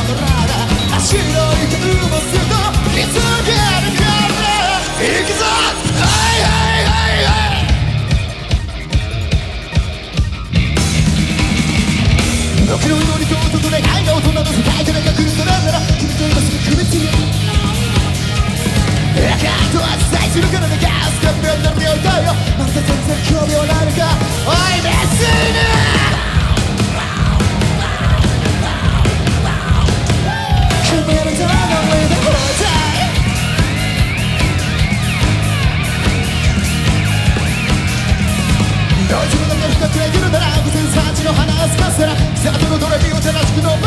のラダ白い顔もすると気づけるから行くぞはいはいはいはい僕の祈りと音と願いが大人の世界誰が来るとなんなら君と今すぐ区別よ赤とは伝えするからねガスカップになっておいたよまた全然興味はないのかおいメス犬くれるなら午前3時の花を透かせら季節のドレミを正しく飲もう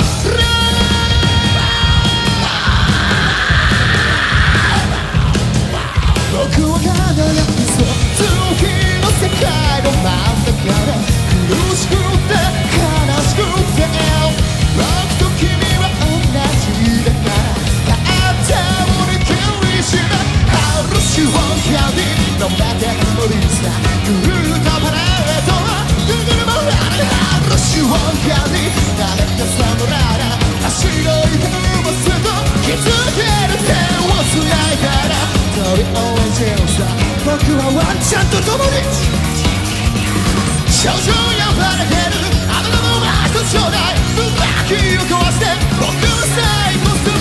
僕は輝くその日の世界の真ん中で苦しくて悲しくて僕と君は同じだから頭を握りしめ春シュワンキャンディー飲めて無理さグータパレードシュワンキャンディー慣れたサムライダー白い顔もすると気づける手をつないだら飛び降りちゃうさ僕はワンちゃんと共に少女やばれてるあなたのラストちょうだいブラッキーを壊して僕の最後する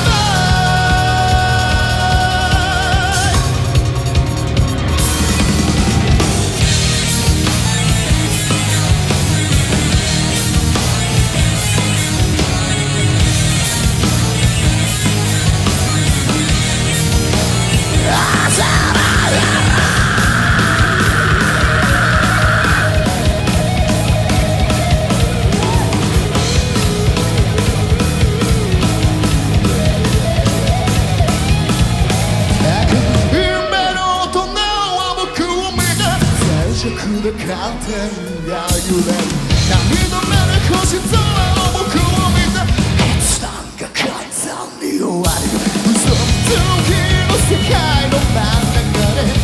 で勝手が揺れ涙目で星空を僕を見て決断が完全に終わる嘘つきの世界の真ん中で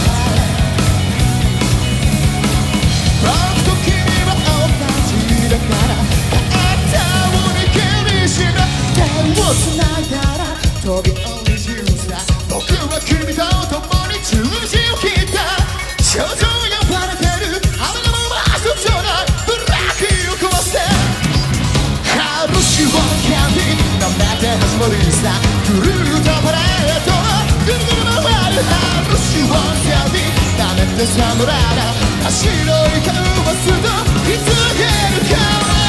僕と君は同じだから頭を握りしめ手をつないだら飛び降りしるさ僕は君と共に十字を切った少女やバレてるあなたもマスクちょうだいブラッキーを壊して春シュワンキャンディー飲めて始まるさぐるっとパレードぐるぐる回る春シュワンキャンディー舐めてサムライダー白い顔をすると気づけるから